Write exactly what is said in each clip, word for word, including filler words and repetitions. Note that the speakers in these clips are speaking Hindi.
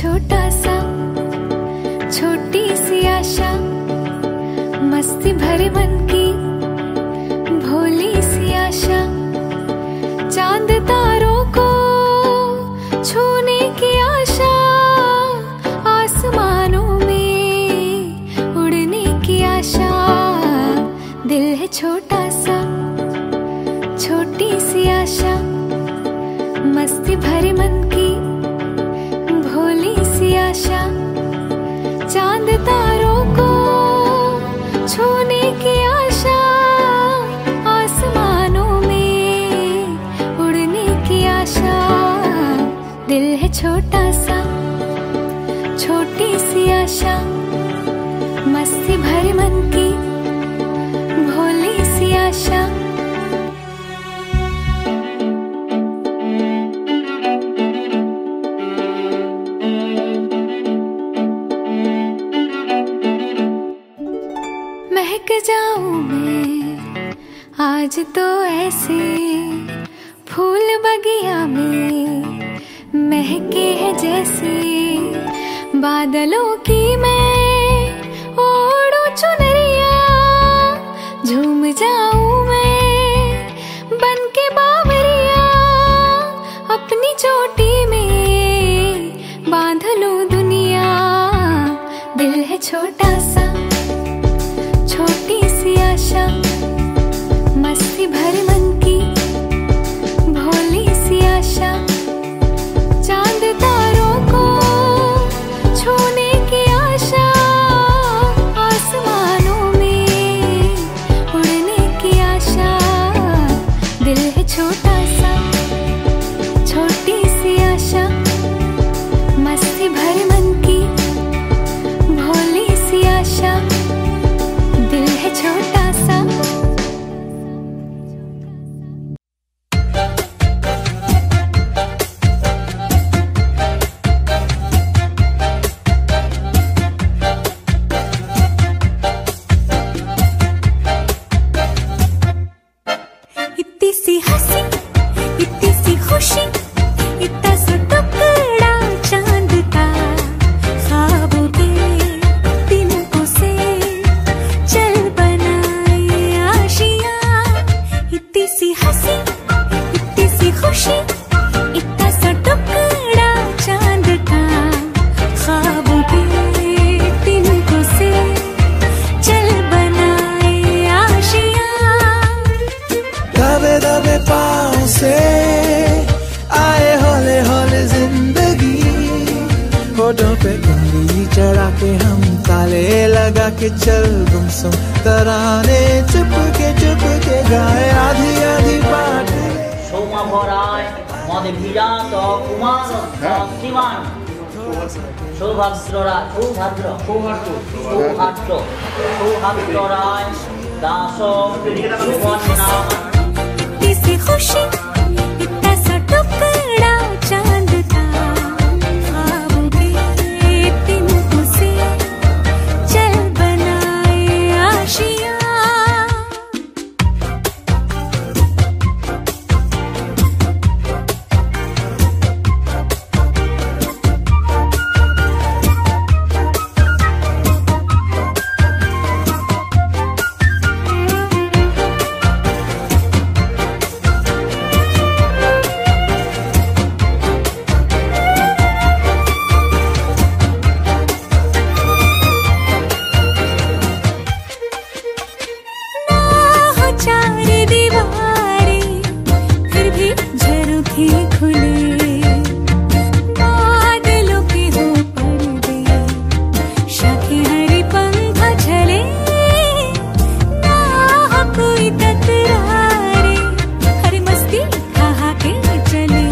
छोटा सा, छोटी सी आशा, मस्ती भरे मन की भोली सी आशा, चांद तारों को छूने की आशा, आसमानों में उड़ने की आशा। दिल है छोटा सा, छोटी सी आशा, मस्ती भरे मन की भोली सी आशा, चांद तारों को छूने की आशा, आसमानों में उड़ने की आशा। दिल है छोटा सा, छोटी सी आशा, मस्ती भरे मन की भोली सी आशा। महक जाऊं मैं आज तो ऐसे, फूल बगिया में महके है जैसे, बादलों की मैं ओढ़ूं चुनरिया, झूम जाऊं मैं बन के बावरिया, अपनी चोटी में बांध लूं दुनिया। दिल है छोटा सा, छोटी सी आशा, मस्ती भरे मन की भोली सी आशा, चांद तारों को छूने की आशा, आसमानों में उड़ने की आशा। दिल है छोटा सा, छोटी सी आशा, मस्ती भरे मन की भोली सी आशा। दिल है छोटा सा। इतनी सी हंसी, इतनी सी खुशी, इतना सा टुकड़ा चांद का, ख्वाबों के तिनकों से चल बनाए आशियां। इतनी सी हंसी, इतनी सी खुशी, इतना सा टुकड़ा चांद का, ख्वाबों के तिनकों से चल बनाए आशियां। दबे दबे पाँव से आए हौले हौले जिंदगी, होठों पे कंघी चढ़ा के हम ताले लगा के चल गुमसुम तराने चुपके चुपके गाए आधी आधी बात। সৌমাভরায় মদে ভিজা কুমার শ্রীমান সৌভাগ্যরা সৌভাদ্র সৌভাদ্র সৌভাগ্যরায় দাস সুবর্ণা। इतनी सी खुशी, इतना सा टुकड़ा चांद का, ख्वाबों के तिनकों से चल बनाए आशियां। चार दीवारें फिर भी झरोखे खुले, बादलों के हो पर्दे, शाखें हरी पंख झले, ना हो कोई तकरारे, हर मस्ती कहा के चले,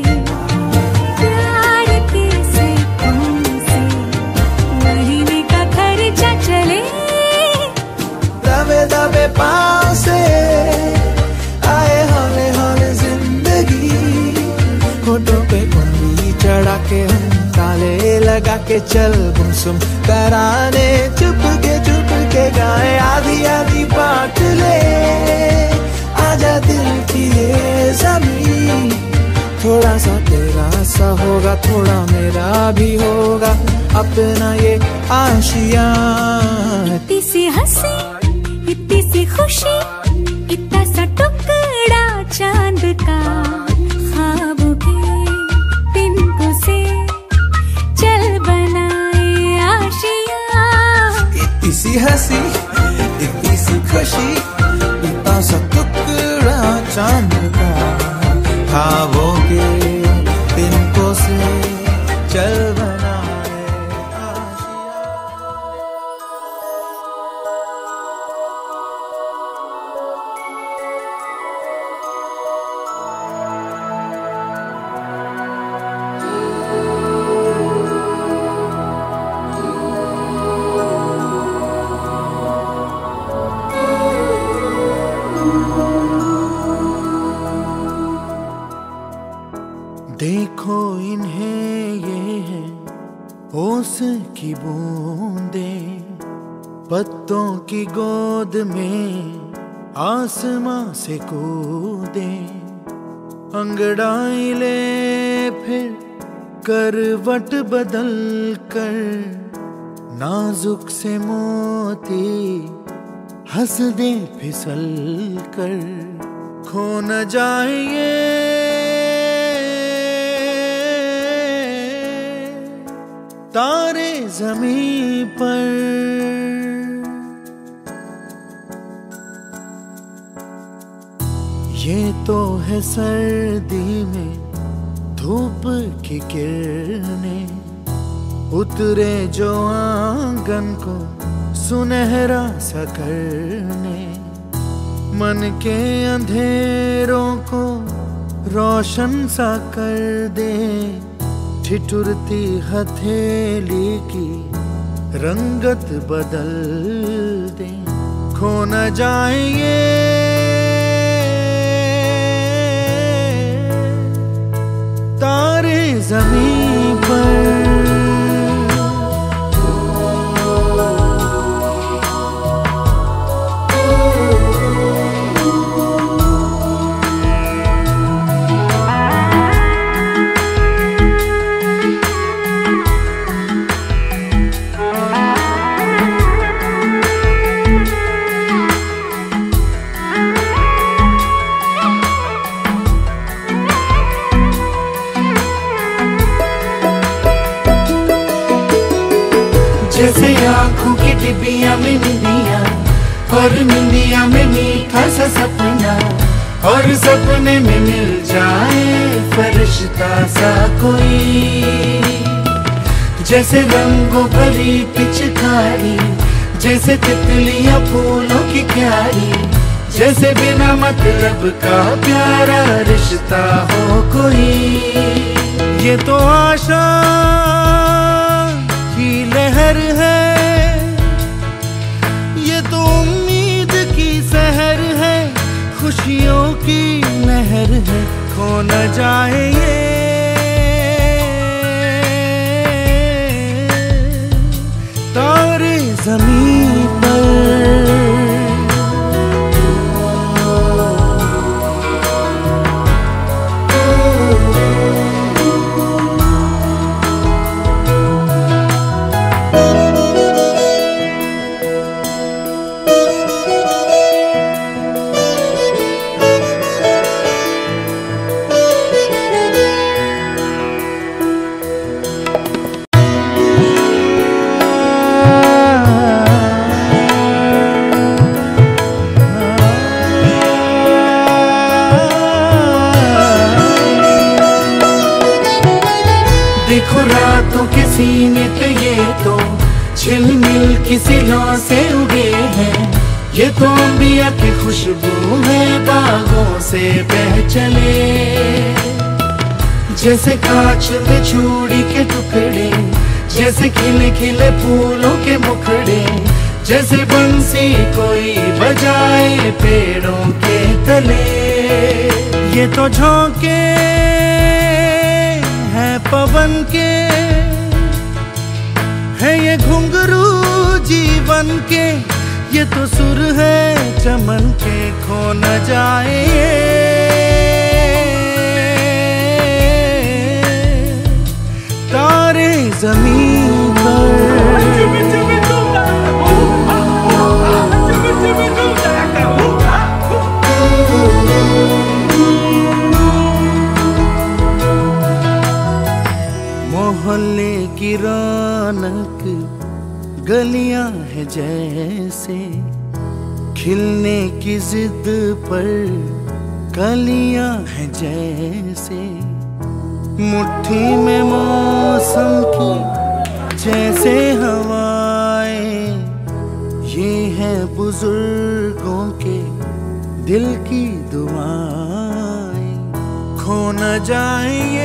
प्यार के सैकों से महीने का खर्चा चले। दबे दबे पाँव से आए हौले हौले जिंदगी, होठों पे कंघी चढ़ा के हम ताले लगा के चल गुमसुम तराने चुपके चुपके गाए आधी आधी बात ले। आजा दिल की ये ज़मीं, थोड़ा सा तेरा सा होगा होगा, थोड़ा मेरा भी होगा अपना ये आशिया। इतनी सी हंसी, इतनी सी खुशी, इतना सा टुकड़ा चांद का, ख्वाबों के तिनको से चल बनाए आशिया। इतनी सी हंसी, इतनी सी खुशी, इतना सा टुकड़ा चांद का, ख्वाबों के तिनको से चल बनाए आशिया। देखो इन्हें ये है ओस की बूंदें, पत्तों की गोद में आसमां से कूदे, अंगड़ाई ले फिर करवट बदल कर, नाजुक से मोती हंस दे फिसल कर, खो न जाए ये तारे ज़मीं पर। ये तो है सर्दी में धूप की किरणें, उतरे जो आंगन को सुनहरा सा करने, मन के अंधेरों को रोशन सा कर दे, ठिठुरती हथेली की रंगत बदल दे, खो न जाए ये तारे ज़मीं पर। जैसे आँखों की डिबिया में निंदिया, और निंदिया में मीठा सा सपना, और सपने में मिल जाए फरिश्ता सा कोई। जैसे रंगों भरी पिचकारी, जैसे तितलियां फूलों की क्यारी, जैसे बिना मतलब का प्यारा रिश्ता हो कोई। ये तो आशा की लहर है, ये तो उम्मीद की सहर है, खुशियों की लहर है, खो न जाए ये तारे ज़मीं पर। देखो रातों के सीने पे ये तो झिलमिल की सिलों से उगे हैं, ये तो अंबिया की खुशबू है बागों से बह चले। जैसे कांच में चूड़ी के टुकड़े, जैसे खिले खिले फूलों के मुखड़े, जैसे बंसी कोई बजाए पेड़ों के तले। ये तो झोंके है पवन के, है ये घुंघरू जीवन के, ये तो सुर है चमन के, खो न जाए जमीन पर। मोहल्ले की रौनक गलियां है जैसे, खिलने की जिद पर कलियां है जैसे, मुट्ठी में मौसम की जैसे हवाएं, ये है बुजुर्गों के दिल की दुआएं। खो न जाए ये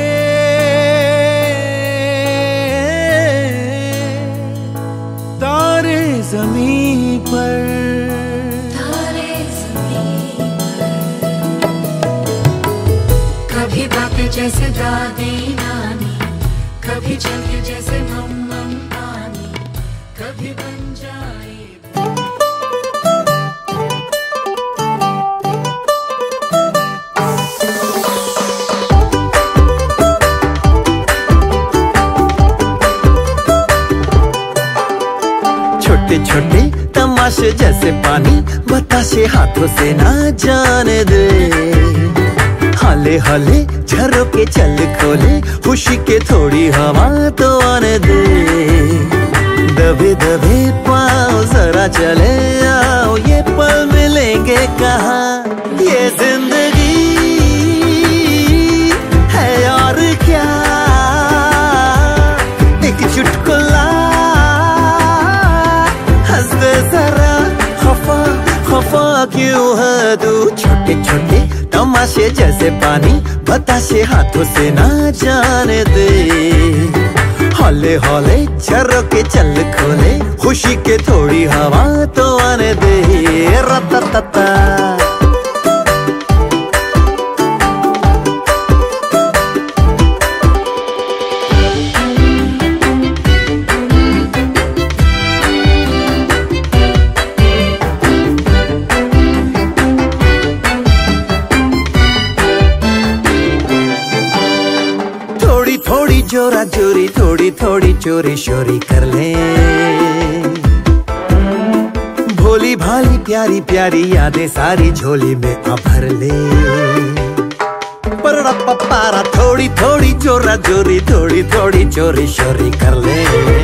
तारे ज़मीं पर, तारे ज़मीं पर। कभी बातें जैसे दादी नानी, कभी चलते जैसे मम्मा पानी, कभी बन जाए छोटे छोटे तमाशे जैसे पानी, बताशे हाथों से ना जाने दे। हाले हाले झरोके चल खोले, खुशी के थोड़ी हवा तो आने दे। दबे दबे पाँव जरा चले आओ, ये पल मिलेंगे कहाँ, ये जिंदगी है और क्या, एक चुटकुला जरा खफा खफा क्यों है तू। छोटे छोटे तमाशे जैसे पानी, बताशे हाथों से ना जाने दे। हौले हौले झरोके चल खोले, खुशी के थोड़ी हवा तो आने दे। रततता जोरा जोरी थोड़ी थोड़ी चोरी शोरी कर ले, भोली भाली प्यारी प्यारी यादें सारी झोली में आ भर ले। पर पपारा थोड़ी थोड़ी जोरा जोरी थोड़ी थोड़ी चोरी शोरी कर ले,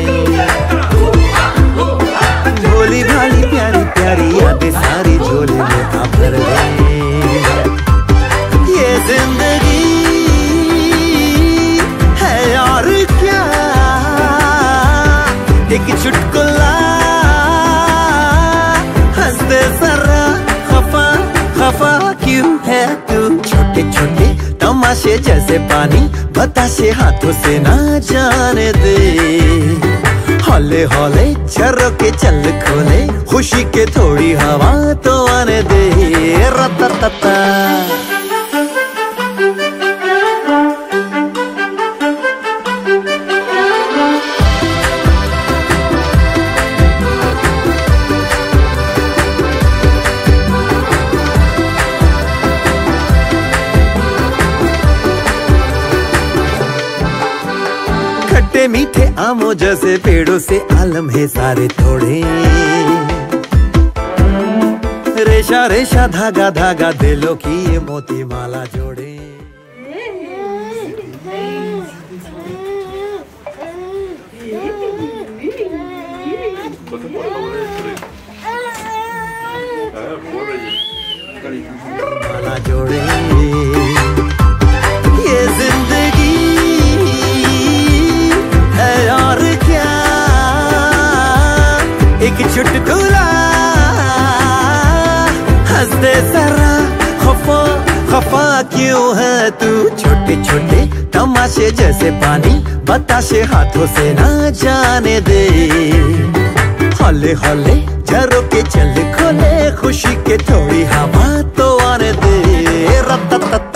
भोली भाली प्यारी प्यारी यादें सारी झोली में आ भर ले। ये जिंदगी और क्या, एक चुटकुला हंस दे जरा, खफा खफा क्यों है तू। छोटे छोटे तमाशे जैसे पानी, बताशे हाथों से ना जाने दे। हौले हौले झरोके चल खोले, खुशी के थोड़ी हवा तो आने दे। रततता खट्टे मीठे आमों जैसे पेड़ों से आलम है सारे तोड़े। रेशा रेशा धागा धागा दिलों की ये मोती माला जोड़े। माला जोड़े ये जिंदगी है और क्या, एक चुटकुला हंस दे जरा, खफा खफा क्यों है तू। छोटे छोटे तमाशे जैसे पानी, बताशे हाथों से ना जाने दे। हौले हौले झरोके चल खोले, खुशी के थोड़ी हवा तो आने दे। रततता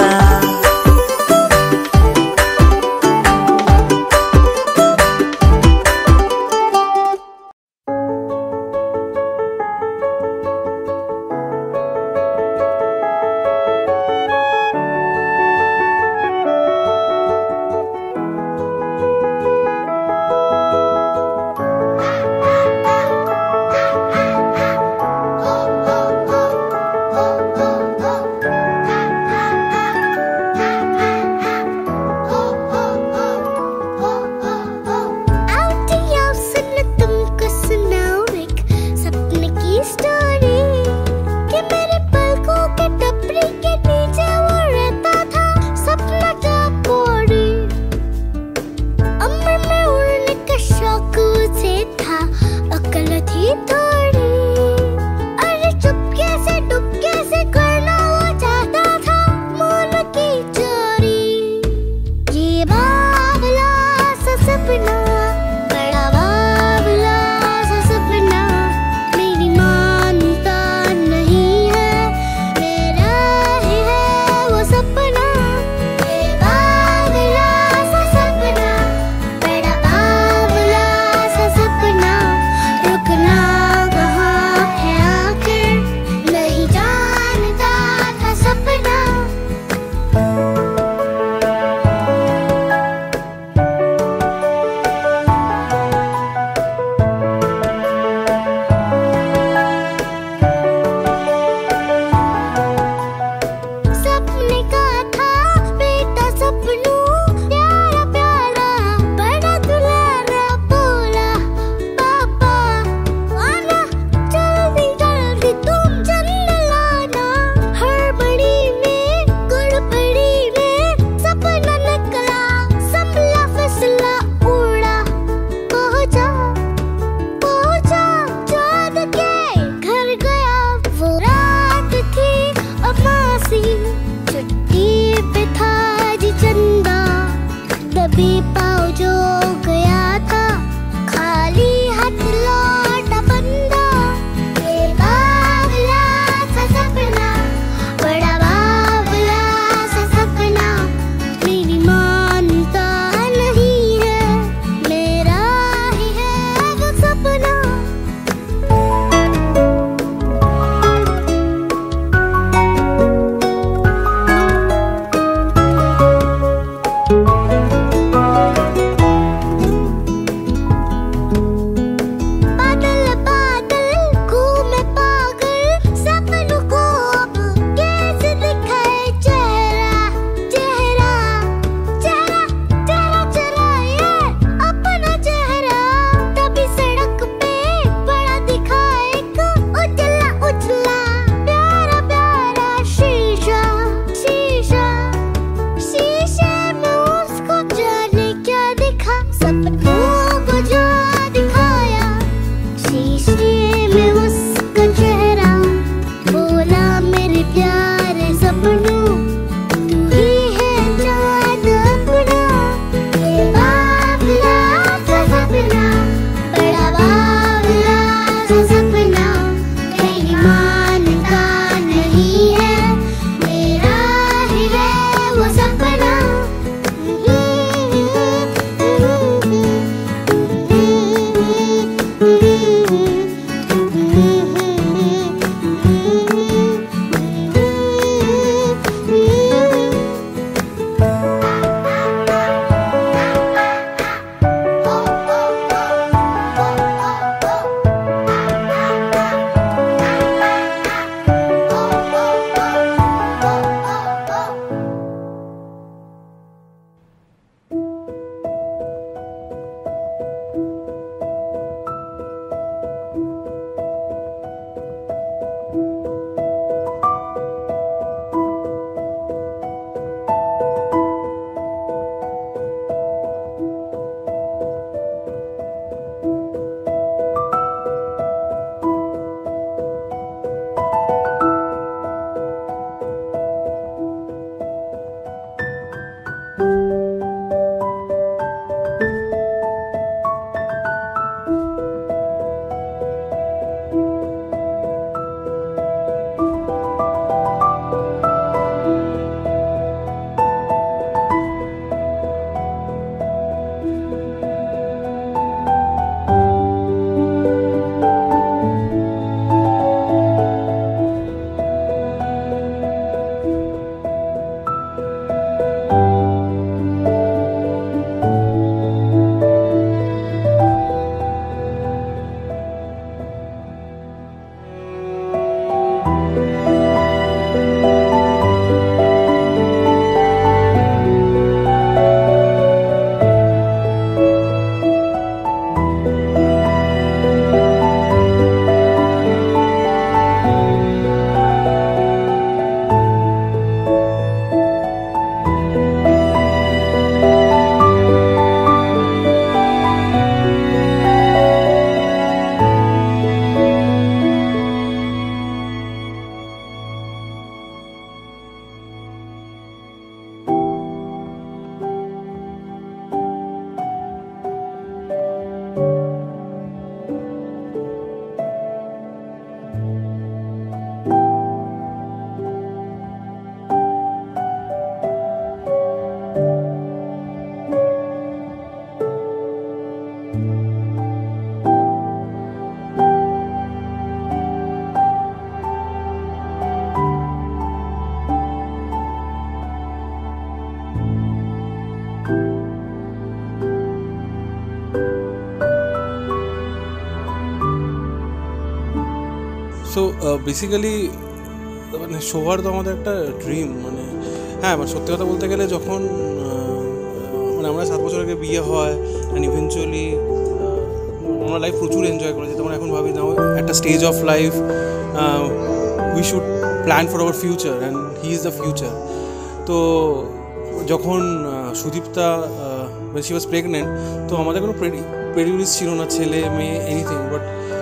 বেসিক্যালি মানে সৌহার্দ্য আমাদের একটা ড্রিম, মানে হ্যাঁ মানে সত্যি কথা বলতে গেলে যখন মানে আমরা সাত বছর আগে বিয়ে হয় অ্যান্ড ইভেনচুয়ালি আমরা লাইফ প্রচুর এনজয় করেছি, তখন এখন ভাবি না একটা stage of life we should plan for our future and he is the future. তো যখন সুদীপ্তা শি ওয়াজ প্রেগনেন্ট, তো আমাদের কোনো প্রেডিউস ছিল না, ছেলে মেয়ে এনিথিং, বাট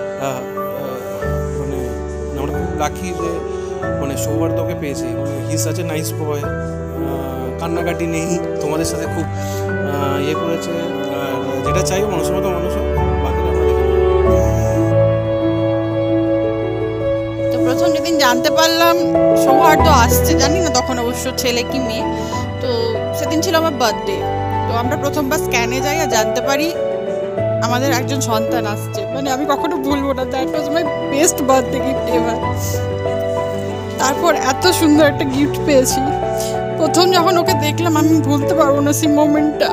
মানে আমরা খুব লাকি যে মানে সৌহার্দ্যকে পেয়েছি। মানে হি সাচ এ নাইস বয়, কান্নাকাটি নেই, তোমাদের সাথে খুব ইয়ে করেছে, আর যেটা চাইবো মানুষের মতো মানুষ। তো প্রথম যেদিন জানতে পারলাম সৌহার্দ্য আসছে, জানি না তখন অবশ্য ছেলে কি মেয়ে, তো সেদিন ছিল আমার বার্থডে। তো আমরা প্রথমবার স্ক্যানে যাই আর জানতে পারি আমাদের একজন সন্তান আসছে। মানে আমি কখনো ভুলবো না, that was my best birthday gift ever. তারপর এত সুন্দর একটা গিফট পেয়েছি, প্রথম যখন ওকে দেখলাম আমি ভুলতে পারবো না সেই মোমেন্টটা।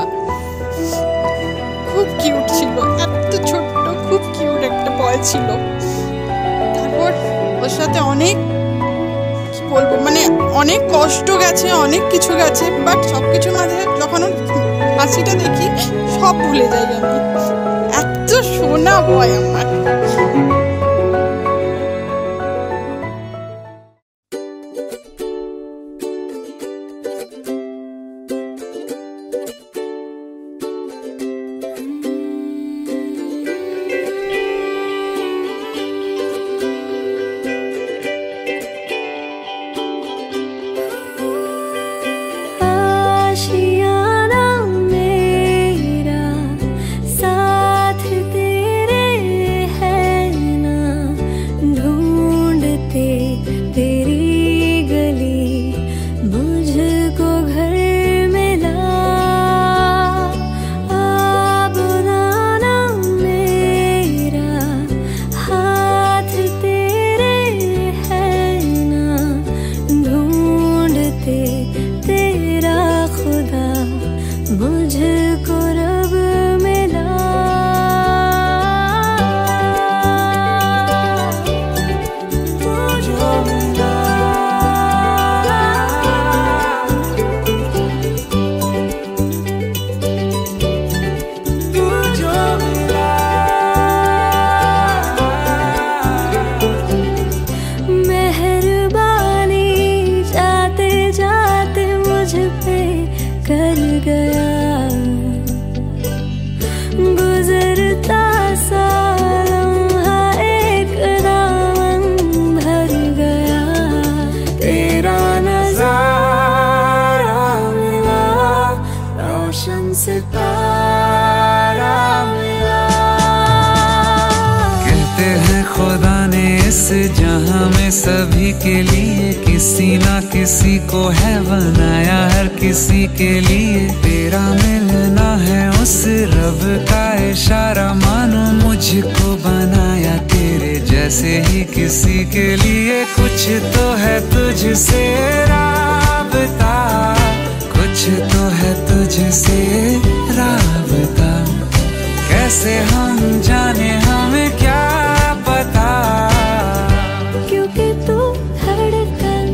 খুব কিউট ছিল, এত ছোট্ট খুব কিউট একটা বয় ছিল। তারপর ওর সাথে অনেক কি বলবো মানে অনেক কষ্ট গেছে, অনেক কিছু গেছে, বাট সব কিছুর মাঝে যখন ওর হাসিটা দেখি সব ভুলে যাই আমি। এত সোনা বয় আমার। जहां में सभी के लिए किसी ना किसी को है बनाया, हर किसी के लिए तेरा मिलना है उस रब का इशारा। मानो मुझको बनाया तेरे जैसे ही किसी के लिए, कुछ तो है तुझसे राबता, कुछ तो है तुझसे राबता। कैसे हम जाने हमें क्या पता, क्योंकि तू धड़कन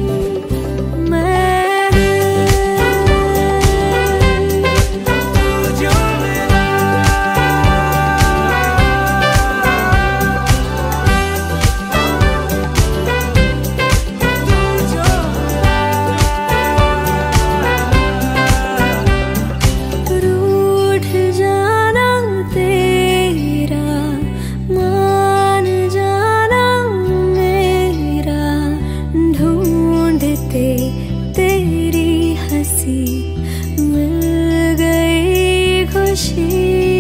रूठ जाना तेरा, मान जाना मेरा, ढूंढते तेरी हंसी मिल गई खुशी।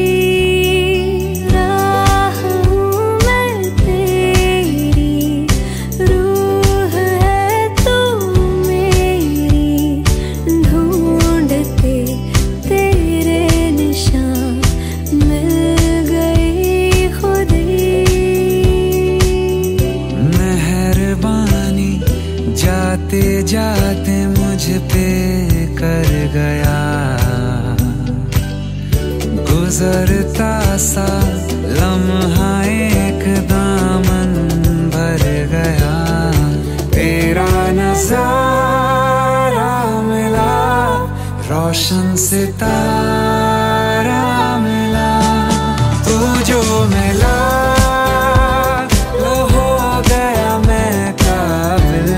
राह हूँ मैं तेरी, रूह है तू मेरी, ढूंढते तेरे निशान मिल गई खुदी। मेहरबानी जाते जाते मुझ पे कर गया, गुजरता सा लम्हा एक दामन भर गया। रोशन सितारा मिला, तू जो मिला वो हो गया मैं काबिल,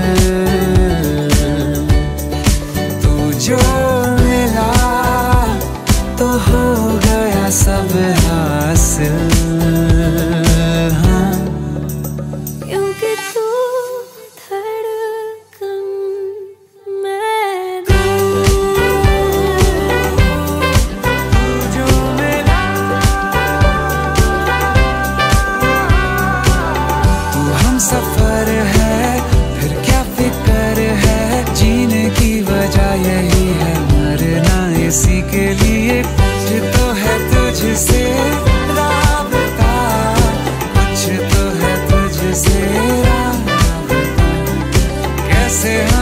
तू जो मिला तो हो गया सब हासिल। हाँ क्योंकि तू धड़कन मैं दिल, जो मिला तू हम सफर है, फिर क्या फिक्र है, जीने की वजह यही है, मरना इसी के लिए, कुछ तो है तुझसे राबता, कुछ तो है तुझसे राबता, कैसे हम